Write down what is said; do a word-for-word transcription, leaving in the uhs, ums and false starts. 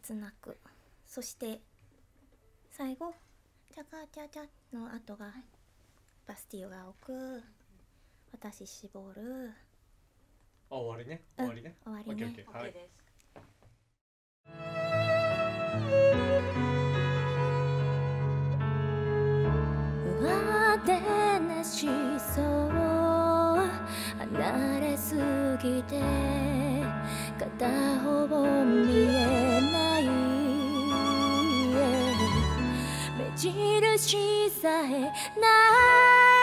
切なく、そして最後チャカチャチャの後が、はい、バスティオが置く、私絞る。 あ、終わりね、終わりね、 うん、終わりね。 OK、OK、はい。 上手なしそう離れすぎて片方見えない目印さえない